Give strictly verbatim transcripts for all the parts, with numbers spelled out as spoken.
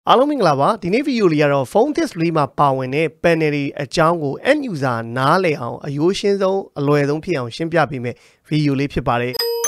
အားလုံးမင်္ဂလာပါဒီနေ့ဗီဒီယိုလေးကတော့ phone display မှာပါဝင်တဲ့ panel တွေအကြောင်းကို end user နားလည်အောင်အရိုးရှင်းဆုံးအလွယ်ဆုံးဖြစ်အောင်ရှင်းပြပေးမယ်ဗီဒီယိုလေးဖြစ်ပါတယ်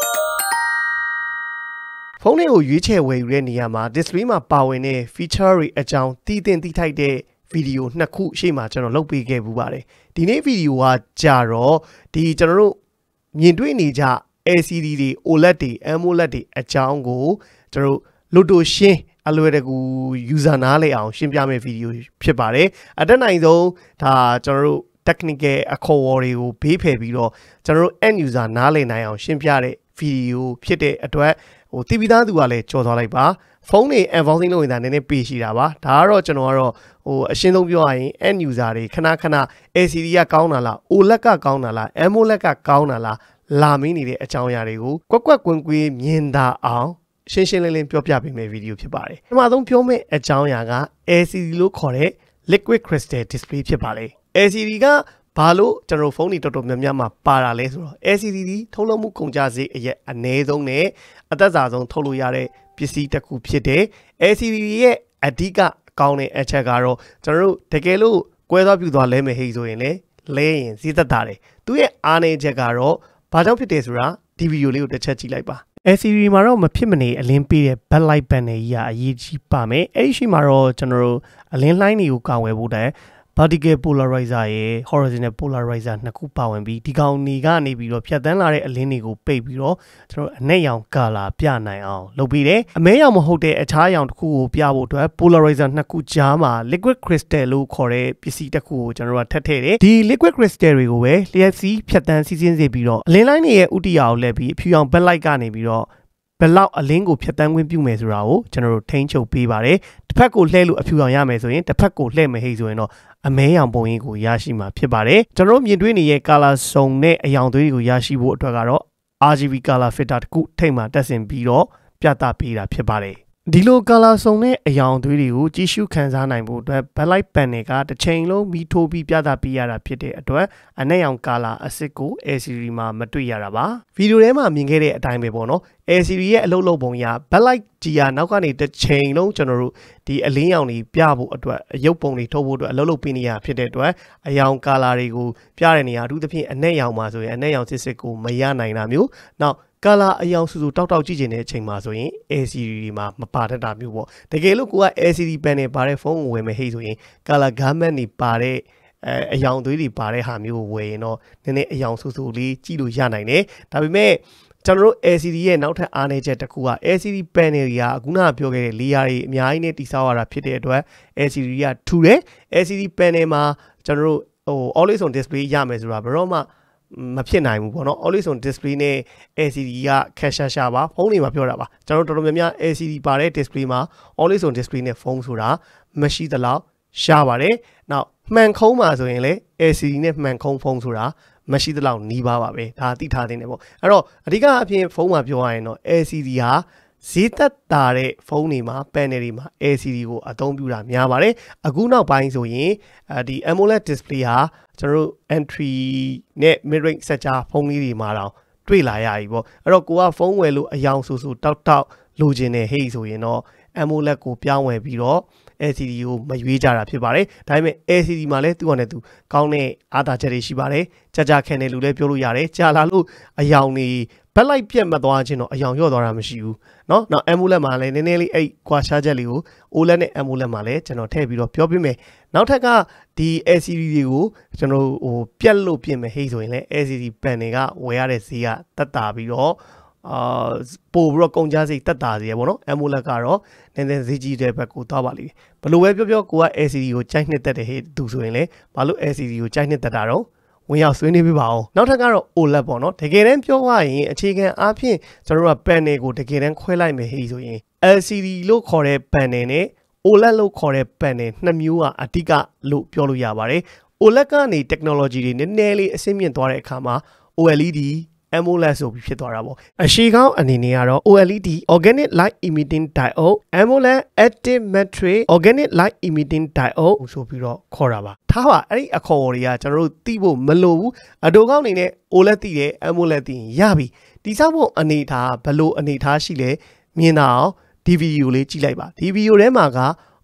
ဖုန်းလေးကိုရွေးချယ်ဝယ်ယူတဲ့နေရာမှာ display မှာပါဝင်တဲ့ feature တွေအကြောင်းတည်တင်တည်ထိုက်တဲ့ဗီဒီယိုနှစ်ခုရှေ့မှာကျွန်တော်လုပ်ပေးခဲ့ပူပါတယ်ဒီနေ့ဗီဒီယိုကကြာတော့ဒီကျွန်တော်တို့မြင်တွေ့နေကြ L C D တွေ O L E D တွေ AMOLED တွေအကြောင်းကိုကျွန်တော်တို့လွတ်တိုရှင်းအလွယ်တကူ user နားလည်အောင်ရှင်းပြမယ့်ဗီဒီယိုဖြစ်ပါတယ်အတက်နိုင်ဆုံးဒါကျွန်တော်တို့ technical အခေါ်အဝေါ်တွေကိုဘေးဖယ်ပြီးတော့ကျွန်တော်တို့ end user နားလည်နိုင်အောင်ရှင်းပြတဲ့ဗီဒီယိုဖြစ်တဲ့အတွက်ဟိုတီဗီသားသူကလည်းကြော်သွားလိုက်ပါဖုန်းတွေ unboxing လုပ်နေတာနည်းနည်းပေးရှိတာပါဒါကတော့ကျွန်တော်ကတော့ဟိုအရှင်းဆုံးပြောရရင် end user တွေခဏခဏ L C D ကကောင်းတာလား O L E D ကကောင်းတာလား AMOLED ကကောင်းတာလားလာမင်းနေတဲ့အကြောင်းအရာတွေကိုကွက်ကွက်ကွင်းကွင်းမြင်သာအောင်ရှင်းရှင်းလင်းလင်းပြောပြပေးမယ့်ဗီဒီယိုဖြစ်ပါတယ်ပထမဆုံးပြောမယ့်အကြောင်းအရာက L C D လို့ခေါ်တဲ့ liquid crystal display ဖြစ်ပါလေ L C D ကဘာလို့ကျွန်တော်ဖုန်းတွေတော်တော်များများမှာပါတာလဲဆိုတော့ L C D ဒီထုတ်လုပ်မှုကုန်ကျစရိတ်အရက်အနည်းဆုံးနဲ့အသက်သာဆုံးထုတ်လို့ရတဲ့ပစ္စည်းတစ်ခုဖြစ်တဲ့ L C D ရဲ့အဓိကကောင်းတဲ့အချက်ကတော့ကျွန်တော်တို့တကယ်လို့ကွဲသွားပြူသွားလဲမယ်ဟိဆိုရင်လေလဲရင်ဈေးသက်သာတယ်သူရဲ့အားနည်းချက်ကတော့ဘာကြောင့်ဖြစ်တယ်ဆိုတာဒီဗီဒီယိုလေးကိုတစ်ချက်ကြည့်လိုက်ပါL C D မှာတော့မဖြစ်မနေအလင်းပေးတဲ့ backlight panel ကြီးကအရေးကြီးပါမယ်အဲ့ဒီရှိမှာတော့ကျွန်တော်တို့အလင်းလှိုင်းတွေကိုကာဝယ်ဖို့တဲ့ vertical polarizer ရယ် horizontal polarizer နှစ်ခုပါဝင်ပြီးဒီကောင်နေကနေပြီးတော့ဖြတ်တန်းလာတဲ့အလင်းတွေကိုပိတ်ပြီးတော့ကျွန်တော်အနက်ရောင် color ပြနိုင်အောင်လုပ်ပြီးတယ်အမဲရောင်မဟုတ်တဲ့အခြားရောင်တစ်ခုကိုပြဖို့အတွက် polarizer နှစ်ခုကြားမှာ liquid crystal လို့ခေါ်တဲ့ပစ္စည်းတစ်ခုကိုကျွန်တော်တို့ထပ်ထည့်တယ်ဒီ liquid crystal တွေကိုပဲလျှက်စီးဖြတ်တန်းစီးဆင်းစေပြီးတော့အလင်းလိုင်းတွေရဲ့ဥတီယာကိုလက်ပြီးအဖြူရောင် backlight ကနေပြီးတော့ဘယ်လောက်အလင်းကိုဖြတ်တန်းခွင့်ပြုမယ်ဆိုတာကိုကျွန်တော်တို့ထိန်းချုပ်ပေးပါတယ်တစ်ဖက်ကိုလှည့်လို့အဖြူရောင်ရမယ်ဆိုရင်တစ်ဖက်ကိုလှည့်မယ်ဟိဆိုရင်တော့အမဲရောင်ပုံရိပ်ကိုရရှိမှာဖြစ်ပါတယ်ကျွန်တော်တို့မြင်တွေ့နေတဲ့ color စုံနဲ့အရောင်သွေးတွေကိုရရှိဖို့အတွက်ကတော့ R G B color filter တခုထိပ်မှာတက်ဆင်ပြီးတော့ပြသပေးတာဖြစ်ပါတယ်ဒီလို color စုံနဲ့အရောင်သွေးတွေကိုကြည့်ရှုခန်းစားနိုင်ဖို့အတွက် backlight panel ကတစ်ချိန်လုံးမီးထိုးပြီးပြသပေးရတာဖြစ်တဲ့အတွက်အနက်ရောင် color အစစ်ကို L C D မှာမတွေ့ရတာပါဗီဒီယိုထဲမှာမြင်ခဲ့တဲ့အတိုင်းပဲပေါ့နော် L C D ရဲ့အလုပ်လုပ်ပုံရ backlight ကြီးကနောက်ကနေတစ်ချိန်လုံးကျွန်တော်တို့ဒီအလင်းရောင်တွေပြဖို့အတွက်ရုပ်ပုံတွေထုတ်ဖို့အတွက်အလုပ်လုပ်ပေးနေရဖြစ်တဲ့အတွက်အရောင် color တွေကိုပြတဲ့နေရာအထူးသဖြင့်အနက်ရောင်မှာဆိုရင်အနက်ရောင်စစ်စစ်ကိုမရနိုင်တာမျိုးနောက်color အယောင်စုစုတောက်တောက်ကြည့်ကျင်တဲ့အချိန်မှာဆိုရင် L C D တွေမှာမပါတတ်တာမျိုးပေါ့တကယ်လို့ကိုက L C D panel ပါတဲ့ဖုန်းကိုဝယ်မယ်ဟိဆိုရင် color gamut တွေပါတဲ့အဲအယောင်သွေးတွေပါတဲ့ဟာမျိုးကိုဝယ်ရင်တော့နည်းနည်းအယောင်စုစုလေးကြည့်လို့ရနိုင်တယ်ဒါပေမဲ့ကျွန်တော်တို့ L C D ရဲ့နောက်ထပ်အားနည်းချက်တစ်ခုက L C D panel တွေကအခုနကပြောခဲ့တဲ့ layer တွေအများကြီးနဲ့တိစောက်ရတာဖြစ်တဲ့အတွက် L C D ကထူတယ် L C D panel မှာကျွန်တော်တို့ဟို always on display ရမယ်ဆိုတာဘယ်တော့မှမဖြစ်နိုင်ဘူးပေါ့နော် always on display နဲ့ L C D ကခက်ရှာရှာပါဖုန်းတွေမှာပြောတာပါကျွန်တော်တို့တော်တော်များများ L C D ပါတဲ့ display မှာ always on display နဲ့ဖုန်းဆိုတာမရှိသလောက်ရှာပါတယ်နောက်မှန်ခုံးမှာဆိုရင်လေ L C D နဲ့မှန်ခုံးဖုန်းဆိုတာမရှိသလောက်နီးပါပါပဲဒါသိထားသင့်တယ်ပေါ့အဲ့တော့အဓိကအဖြစ်ဖုန်းမှာပြောရရင်တော့ L C D ဟာဈေးသက်သာတဲ့ဖုန်းတွေမှာ panel တွေမှာ L C D ကိုအသုံးပြုတာများပါတယ်အခုနောက်ပိုင်းဆိုရင်ဒီ AMOLED display ဟာကျွန်တော်တို့ entry နဲ့ mid range ဆက်ကြားဖုန်းလေးတွေမှာတော့တွေ့လာရပြီပေါ့အဲ့တော့ကိုကဖုန်းဝယ်လို့အယောင်ဆူဆူတောက်တောက်လိုချင်တယ်ဟေ့ဆိုရင်တော့ AMOLED ကိုပြောင်းဝယ်ပြီးတော့ L C D ကိုမရွေးကြတာဖြစ်ပါတယ်ဒါပေမဲ့ L C D မှာလည်းသူ့အနေနဲ့သူကောင်းတဲ့အားသာချက်တွေရှိပါတယ်ကြာကြာခံတယ်လို့လည်းပြောလို့ရတယ်ကြာလာလို့အယောင်တွေbacklight ပြတ်မသွားခြင်းတော့အယောင်လျော့သွားတာမရှိဘူးเนาะနောက် AMOLED မှာလည်းနည်းနည်းလေးအဲ့ကွာခြားချက်လေးကို O L E D နဲ့ AMOLED မှာလည်းကျွန်တော်ထည့်ပြီးတော့ပြောပြမယ်နောက်ထပ်ကဒီ L C D တွေကိုကျွန်တော်ဟိုပြတ်လို့ပြင်မယ်ဟိဆိုရင်လည်း L C D panel ကဝယ်ရတဲ့ဈေးကတက်တာပြီးတော့အာပို့ပြီးတော့ကုန်ကြစိတ်တက်တာစီရပေါ့နော် AMOLED ကတော့နည်းနည်းဈေးကြီးတဲ့ဘက်ကိုသွားပါလိမ့်မယ်ဘလို့ပဲပြောပြောကိုက L C D ကိုကြိုက်နှစ်သက်တဲ့ဟဲ့သူဆိုရင်လေဘာလို့ L C D ကိုကြိုက်နှစ်သက်တာတော့ဝင်ရောက်ဆွေးနွေးပြပါအောင်နောက်ထပ်ကတော့ O L E D ပေါ့နော်တကယ်တမ်းပြောရရင်အခြေခံအားဖြင့်ကျွန်တော်တို့က panel ကိုတကယ်တမ်းခွဲလိုက်မယ်ဟဲ့ဆိုရင် L C D လို့ခေါ်တဲ့ panel နဲ့ O L E D လို့ခေါ်တဲ့ panel နှစ်မျိုးကအဓိကလို့ပြောလို့ရပါတယ် O L E D ကနေ technology တွေနည်းနည်းလေးအဆင့်မြင့်သွားတဲ့အခါမှာ O L E D AMOLED ဆိုပြီးဖြစ်သွားတာပေါ့အရှိကောင်းအနေနဲ့ကတော့ O L E D Organic Light Emitting Diode AMOLED Active Matrix Organic Light Emitting Diode ဆိုပြီးတော့ခေါ်တာပါထားပါအဲ့ဒီအခေါ်အဝေါ်တွေကကျွန်တော်တို့သိဖို့မလိုဘူးအတိုကောင်းအနေနဲ့ O L E D သိတယ် AMOLED သိရင်ရပြီဒီစောက်ဖို့အနေထားဘယ်လိုအနေထားရှိလဲမြင်တာအောင်ဒီဗီဒီယိုလေးကြည့်လိုက်ပါဒီဗီဒီယိုထဲမှာက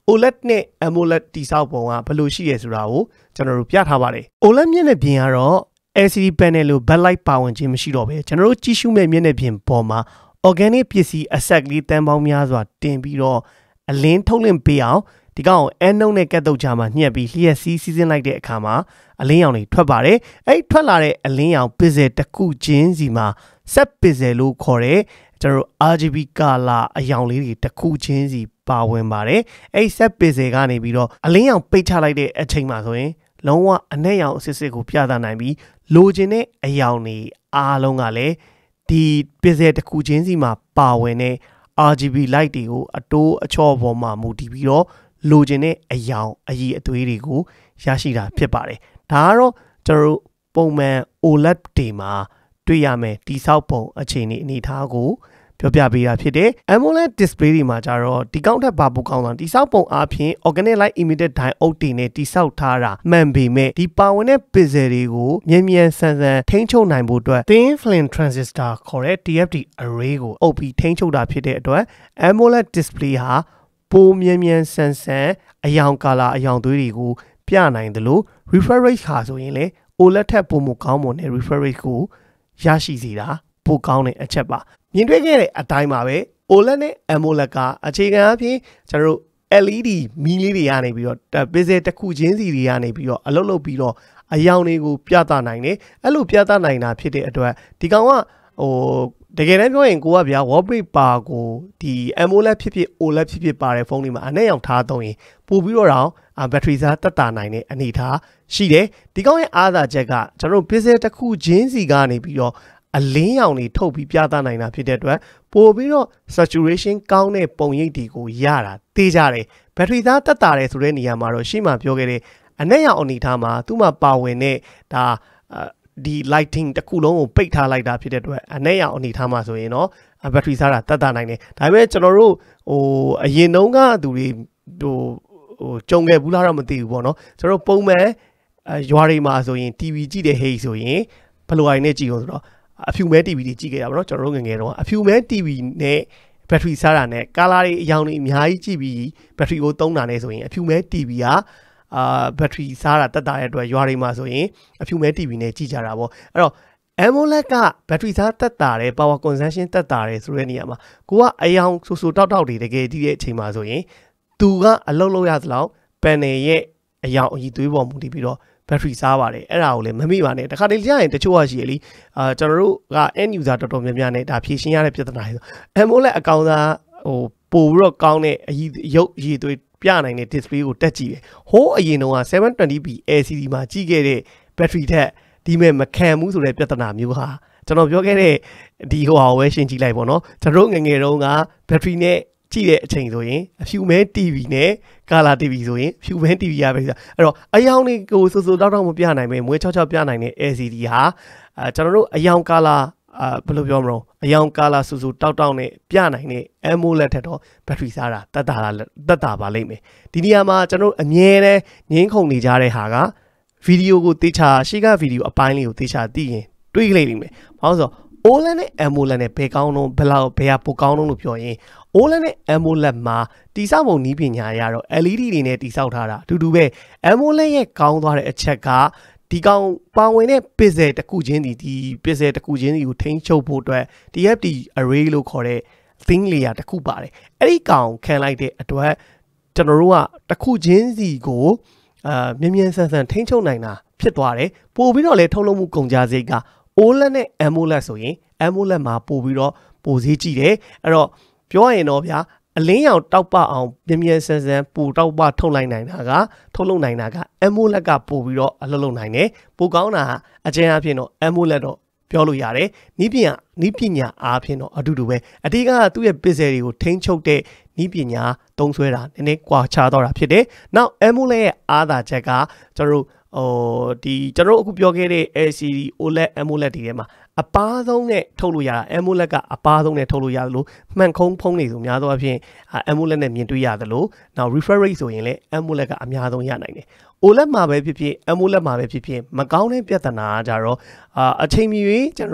O L E D နဲ့ AMOLED တိဆောက်ပုံကဘယ်လိုရှိရဲဆိုတာကိုကျွန်တော်တို့ပြထားပါတယ် O L E D မျက်နှာပြင်ကတော့ L C D panel လို့ backlight ပါဝင်ခြင်းမရှိတော့ပဲကျွန်တော်တို့ကြည့်ရှုမဲ့မျက်နှာပြင်ပေါ်မှာ organic ပစ္စည်းအဆက်ကလေးတန်းပေါင်းများစွာတင်ပြီးတော့အလင်းထုတ်လင့်ပေးအောင်ဒီကောင်ကိုအဲနှုံနဲ့ကက်တုတ်ချာမှာညှက်ပြီးလျှက်စီးစီးစင်းလိုက်တဲ့အခါမှာအလင်းရောင်တွေထွက်ပါတယ်အဲ့ထွက်လာတဲ့အလင်းရောင် pixel တစ်ခုချင်းစီမှာ set pixel လို့ခေါ်တဲ့ကျွန်တော်တို့ R G B color အရောင်လေးတွေတစ်ခုချင်းစီပါဝင်ပါတယ်အဲ့ set pixel ကနေပြီးတော့အလင်းရောင်ပိတ်ချလိုက်တဲ့အချိန်မှာဆိုရင်လုံးဝအနက်ရောင်အစစ်စစ်ကိုပြသနိုင်ပြီးလိုချင်တဲ့အရောင်တွေအားလုံးကလည်းဒီ pixel တစ်ခုချင်းစီမှာပါဝင်တဲ့ R G B light တွေကိုအတိုးအချော့ပေါ်မှာမူတည်ပြီးတော့လိုချင်တဲ့အရောင်အရည်အသွေးတွေကိုရရှိတာဖြစ်ပါတယ်ဒါကတော့ကျွန်တော်တို့ပုံမှန် O L E D တွေမှာတွေ့ရမယ်တိဆောက်ပုံအခြေအနေအနေထားကိုပြောပြပေးတာဖြစ်တယ် AMOLED display တွေမှာကြတော့ဒီကောက်ထက်ဘာပိုကောင်းတာတိဆောက်ပုံအပြင် organic light emitted diode တွေနဲ့တိဆောက်ထားတာမှန်ပေမဲ့ဒီပါဝင်တဲ့ pixel တွေကိုမြန်မြန်ဆန်ဆန်ထိန်းချုပ်နိုင်ဖို့အတွက် thin film transistor ခေါ်တဲ့ T F T array ကိုအုပ်ပြီးထိန်းချုပ်တာဖြစ်တဲ့အတွက် AMOLED display ဟာပိုမြန်မြန်ဆန်ဆန်အယောင်ကာလာအယောင်သွေးတွေကိုပြနိုင်တယ်လို့ refresh rate ဟာဆိုရင်လေ O L E D ထက်ပိုမိုကောင်းမွန်တဲ့ refresh rate ကိုရရှိစေတာပိုကောင်းတဲ့အချက်ပါမြင်တွေ့ခဲ့တဲ့အတိုင်းပါပဲ O L E D နဲ့ AMOLED ကအခြေခံအဖြစ်ကျွန်တော်တို့ L E D မီးလေးတွေကနေပြီးတော့ pixel တစ်ခုချင်းစီတွေကနေပြီးတော့အလုပ်လုပ်ပြီးတော့အယောင်တွေကိုပြသနိုင်တယ်အဲ့လိုပြသနိုင်တာဖြစ်တဲ့အတွက်ဒီကောင်ကဟိုတကယ်တမ်းပြောရင်ကိုကဗျာ wallpaper ကိုဒီ AMOLED ဖြစ်ဖြစ် O L E D ဖြစ်ဖြစ်ပါတဲ့ဖုန်းတွေမှာအနက်ရောင်ထားသုံးရင်ပို့ပြီးတော့တော့ဘက်ထရီစားတက်တာနိုင်တဲ့အနေအထားရှိတယ်ဒီကောင်ရဲ့အားသာချက်ကကျွန်တော်တို့ pixel တစ်ခုချင်းစီကနေပြီးတော့အလင်းရောင်တွေထုတ်ပြီးပြသနိုင်တာဖြစ်တဲ့အတွက်ပို့ပြီးတော့ saturation ကောင်းတဲ့ပုံရိပ်တွေကိုရတာသိကြတယ်ဘက်ထရီသားတက်တာတယ်ဆိုတဲ့နေရာမှာတော့ရှေ့မှာပြောခဲ့တဲ့အနက်ရောင်အနေထားမှာသူ့မှာပါဝင်တဲ့ဒါဒီ lighting တစ်ခုလုံးကိုပိတ်ထားလိုက်တာဖြစ်တဲ့အတွက်အနက်ရောင်အနေထားမှာဆိုရင်တော့ဘက်ထရီစားတာတက်တာနိုင်တယ်ဒါပေမဲ့ကျွန်တော်တို့ဟိုအရင်တုန်းကသူတွေဟိုဟိုကြုံခဲ့ဘူးလားတော့မသိဘူးပေါ့နော်ကျွန်တော်ပုံမှန်ရွာတွေမှာဆိုရင် T V ကြည့်တဲ့ဟိတ်ဆိုရင်ဘယ်လိုအိုင်နဲ့ကြည့်အောင်ဆိုတော့အဖြူမဲ T V တွေကြည့်ခဲ့တာပေါ့နော်ကျွန်တော်တို့ငငယ်တုန်းကအဖြူမဲ T V နဲ့ဘက်ထရီစားတာနဲ့ကာလာတွေအရောင်တွေအများကြီးကြည့်ပြီးဘက်ထရီကိုသုံးတာနဲ့ဆိုရင်အဖြူမဲ T V ကအာဘက်ထရီစားတာတက်တာတဲ့အတွက်ရွာတွေမှာဆိုရင်အဖြူမဲ T V နဲ့ကြည့်ကြတာပေါ့အဲ့တော့ AMOLED ကဘက်ထရီစားတက်တာတယ် power consumption တက်တာတယ်ဆိုတဲ့နေရာမှာကိုကအယောင်ဆူဆူတောက်တောက်တွေတကယ်ကြည့်တဲ့အချိန်မှာဆိုရင်သူကအလုံးလုံးရသလောက် panel ရဲ့အယောင်အကြီးသွေးပေါ်မူတည်ပြီးတော့ဘက်ထရီစားပါတယ်အဲ့ဒါကိုလည်းမမိပါနဲ့တခါတလေကြာရင်တချို့ကရှိရလीအာကျွန်တော်တို့က end user တော်တော်များများနဲ့ဒါဖြည့်ရှင်းရတဲ့ပြဿနာတွေဆို AMOLED အကောင်သားဟိုပို့ပြီးတော့ကောင်းတဲ့အကြီးရုပ်ရည်သွေးပြနိုင်တဲ့ display ကိုတက်ကြည့်တယ်ဟိုးအရင်တုန်းက seven twenty p L C D မှာကြည့်ခဲ့တဲ့ battery ထက်ဒီမဲ့မခံဘူးဆိုတဲ့ပြဿနာမျိုးဟာကျွန်တော်ပြောခဲ့တဲ့ဒီဟိုဟာကိုပဲရှင်းကြည့်လိုက်ပေါ့နော်ကျွန်တော်ငငယ်တုန်းက battery နဲ့ကြည့်တဲ့အချိန်ဆိုရင်အဖြူမဲ T V နဲ့ color T V ဆိုရင်ဖြူမဲ T V ရပဲဆိုအဲ့တော့အယောင်တွေကိုစိုးစိုးတောက်တောက်မပြနိုင်ပဲမွေးချောက်ချောက်ပြနိုင်တဲ့ L C D ဟာအဲကျွန်တော်တို့အယောင် color အာဘယ်လိုပြောမလို့အယောင် color စိုးစိုးတောက်တောက်နဲ့ပြနိုင်တဲ့ AMOLED ထက်တော့ battery စားတာတက်တာတက်တာပါလိမ့်မယ်ဒီနေရာမှာကျွန်တော်အမြဲတမ်းငင်းခုန်နေကြတဲ့ဟာကဗီဒီယိုကိုတေချာရှေ့ကဗီဒီယိုအပိုင်းလေးကိုတေချာသိရင်တွေးလိုက်လိမ့်မယ်ဘာလို့ဆို O L E D နဲ့ AMOLED နဲ့ဘယ်ကောင်းတော့ဘယ်လောက်ဘယ်ဟာပိုကောင်းတော့လို့ပြောရင် O L E D နဲ့ AMOLED မှာတိဆောက်ပုံနည်းပညာရတော့ L E D တွေနဲ့တိဆောက်ထားတာအတူတူပဲ AMOLED ရဲ့ကောင်းသွားတဲ့အချက်ကဒီကောင်ပါဝင်တဲ့ pixel တစ်ခုချင်းဒီဒီ pixel တစ်ခုချင်းဒီကိုထိန်းချုပ်ဖို့အတွက် T F T array လို့ခေါ်တဲ့ thin layer တစ်ခုပါတယ်အဲ့ဒီကောင်ခံလိုက်တဲ့အတွက်ကျွန်တော်တို့ကတစ်ခုချင်းစီကိုအာမြ мян ဆန်ဆန်ထိန်းချုပ်နိုင်တာဖြစ်သွားတယ်ပို့ပြီးတော့လေထုတ်လုပ်မှုကုန်ကြစရိတ်က O L E D နဲ့ AMOLED ဆိုရင် AMOLED မှာပို့ပြီးတော့ပိုဈေးကြည့်တယ်အဲ့တော့ပြောရရင်တော့ဗျာအလင်းရောင်တောက်ပအောင်မြ мян ဆန်ဆန်ပိုတောက်ပထုတ်လိုက်နိုင်တာကထုတ်လုပ်နိုင်တာက AMOLED ကပို့ပြီးတော့အလုပ်လုပ်နိုင်တယ်ပိုကောင်းတာအကျဉ်းအဖြစ်တော့ AMOLED တော့ပြောလို့ရတယ်နီးပညာနီးပညာအားဖြင့်တော့အတူတူပဲအတိကသူ့ရဲ့ pixel တွေကိုထိန်းချုပ်တဲ့နီးပညာသုံးဆွဲတာနည်းနည်းကွာခြားတော့တာဖြစ်တယ်နောက် AMOLED ရဲ့အားသာချက်ကကျွန်တော်တို့ဟိုဒီကျွန်တော်အခုပြောခဲ့တဲ့ L C D O L E D AMOLED တွေထဲမှာအပားဆုံးနဲ့ထုတ်လို့ရတာ AMOLED ကအပားဆုံးနဲ့ထုတ်လို့ရတယ်လို့မှန်ခုံးဖုံးနေဆိုများသောအားဖြင့် AMOLED နဲ့မြင်တွေ့ရတယ်လို့နောက် refresh rate ဆိုရင်လည်း AMOLED ကအများဆုံးရနိုင်တယ် O L E D မှာပဲဖြစ်ဖြစ် AMOLED မှာပဲဖြစ်ဖြစ်မကောင်းတဲ့ပြဿနာကကြတော့အာအချိန်မီကျွန်တော်တို့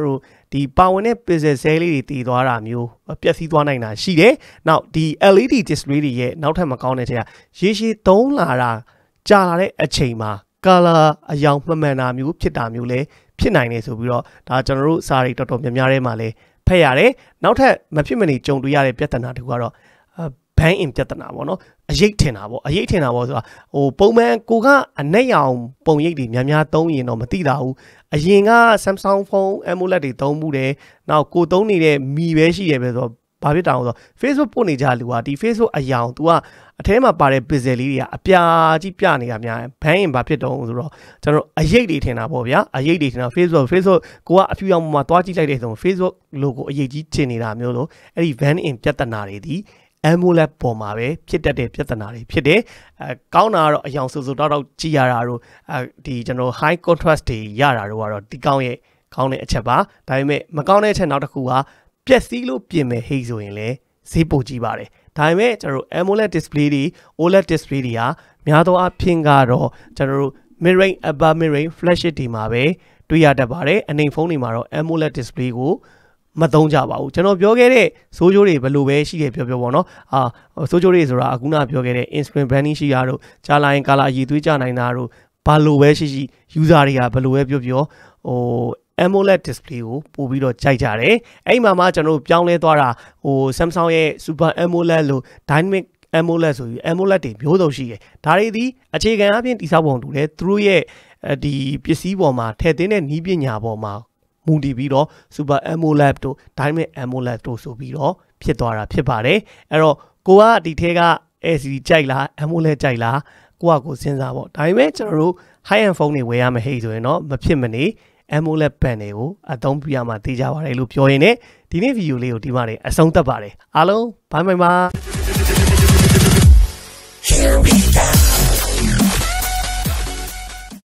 ဒီပါဝင်တဲ့ pixel cell လေးတွေတည်သွားတာမျိုးပျက်စီးသွားနိုင်တာရှိတယ်နောက်ဒီ L E D display တွေရဲ့နောက်ထပ်မကောင်းတဲ့ချက်ကရေရှည်သုံးလာတာကြာလာတဲ့အချိန်မှာ color အယောင်မှန်မှန်တာမျိုးဖြစ်တာမျိုးလည်းဖြစ်နိုင်တယ်ဆိုပြီးတော့ဒါကျွန်တော်တို့စာရီတော်တော်များများထဲမှာလည်းဖတ်ရတယ်နောက်ထပ်မဖြစ်မနေကြုံတွေ့ရတဲ့ပြဿနာတွေကတော့ ban in ပြဿနာပေါ့နော်အရိပ်ထင်တာပေါ့အရိပ်ထင်တာပေါ့ဆိုတာဟိုပုံမှန်ကိုကအနက်ရောင်ပုံရိပ်တွေများများသုံးရင်တော့မသိတာဘူးအရင်က Samsung phone AMOLED တွေသုံးမှုတယ်နောက်ကိုသုံးနေတဲ့မီပဲရှိတယ်ပဲဆိုတော့ဘာဖြစ်တာလဲဆိုတော့ Facebook ပို့နေကြလူကဒီ Facebook အယောင် तू ကအထဲမှာပါတဲ့ pixel လေးတွေကအပြာကြီးပြနေတာများဘန်းရင်ဘာဖြစ်တော့ဆိုတော့ကျွန်တော်အရိပ်တွေထင်တာပေါ့ဗျာအရိပ်တွေထင်တာ Facebook Facebook ကိုကအဖြူရောင်မှာတွားကြည့်လိုက်တဲ့ဆို Facebook logo အရိပ်ကြီးထင်နေတာမျိုးလို့အဲ့ဒီ ban in ပြဿနာတွေဒီ AMOLED ပေါ်မှာပဲဖြစ်တတ်တဲ့ပြဿနာတွေဖြစ်တယ်အဲကောင်းတာကတော့အယောင်ဆူဆူတောက်တောက်ကြည့်ရတာတို့အဲဒီကျွန်တော် high contrast တွေရတာတို့ကတော့ဒီကောင်းရဲ့ကောင်းတဲ့အချက်ပါဒါပေမဲ့မကောင်းတဲ့အချက်နောက်တစ်ခုကပျက်စီးလို့ပြင်မယ်ဟိတ်ဆိုရင်လည်းဈေးပိုကြီးပါတယ်ဒါပေမဲ့ကျွန်တော်တို့ AMOLED display တွေ O L E D display တွေကများသောအားဖြင့်ကတော့ကျွန်တော်တို့ mid range upper mid range flagship တွေမှာပဲတွေ့ရတတ်ပါတယ်အနေဖုန်းတွေမှာတော့ AMOLED display ကိုမသုံးကြပါဘူးကျွန်တော်ပြောခဲ့တဲ့စိုးကျိုးတွေဘယ်လိုပဲရှိတယ်ပြောပြောပေါ့နော်အာစိုးကျိုးတွေဆိုတာအခုနပြောခဲ့တဲ့ instant branding ရှိတာတို့ကြာလာရင် color အည်သွေးကြနိုင်တာတို့ဘာလို့ပဲရှိရှိ user တွေကဘယ်လိုပဲပြောပြောဟိုAMOLED display ကိုပို့ပြီးတော့ကြိုက်ကြတယ်အဲ့မှာမှကျွန်တော်တို့ပြောင်းလဲသွားတာဟို Samsung ရဲ့ Super AMOLED လို့ Dynamic AMOLED ဆိုပြီး AMOLED တွေမျိုးစုံရှိတယ်ဒါတွေဒီအခြေခံအပြင်တိစောက်ပုံတူတယ်သူတို့ရဲ့ဒီပစ္စည်းပေါ်မှာထည့်သွင်းတဲ့နည်းပညာပေါ်မှာမူတည်ပြီးတော့ Super AMOLED တို့ Dynamic AMOLED တို့ဆိုပြီးတော့ဖြစ်သွားတာဖြစ်ပါတယ်အဲ့တော့ကိုကဒီထဲက L C D ကြိုက်လား AMOLED ကြိုက်လားကိုကကိုစဉ်းစားပေါ့ဒါပေမဲ့ကျွန်တော်တို့ high end phone တွေဝယ်ရမယ်ဟဲ့ဆိုရင်တော့မဖြစ်မနေAMOLED panel ကိုအသုံးပြုရမှာသိကြပါတယ်လို့ပြောရင်းနဲ့ဒီနေ့ဗီဒီယိုလေးကိုဒီမှာနေအဆုံးသတ်ပါတယ်အားလုံးဘိုင်ဘိုင်ပါ